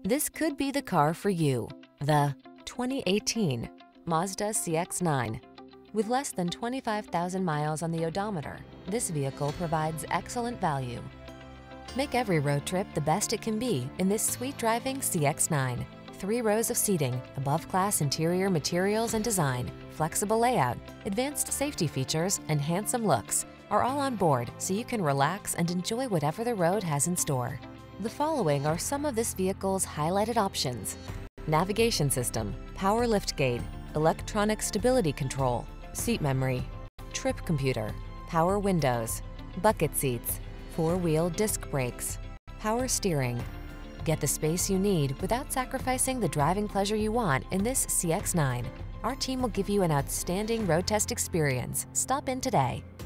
This could be the car for you. The 2018 Mazda CX-9. With less than 25,000 miles on the odometer, this vehicle provides excellent value. Make every road trip the best it can be in this sweet driving CX-9. 3 rows of seating, above-class interior materials and design, flexible layout, advanced safety features, and handsome looks are all on board so you can relax and enjoy whatever the road has in store. The following are some of this vehicle's highlighted options: navigation system, power liftgate, electronic stability control, seat memory, trip computer, power windows, bucket seats, 4-wheel disc brakes, power steering. Get the space you need without sacrificing the driving pleasure you want in this CX-9. Our team will give you an outstanding road test experience. Stop in today.